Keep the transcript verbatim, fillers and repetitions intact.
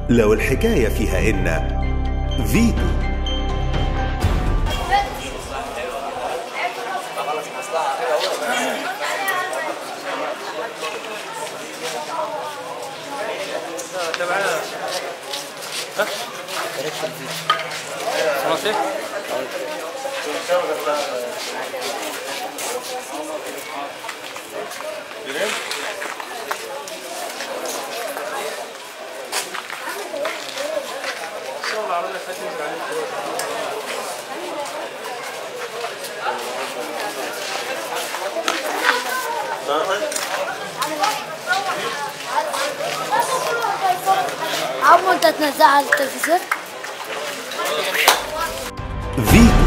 لو الحكاية فيها إن فيتو. تبعنا ها؟ سمعتي؟ عمو انت تنزعها على التلفزيون؟ فيتو.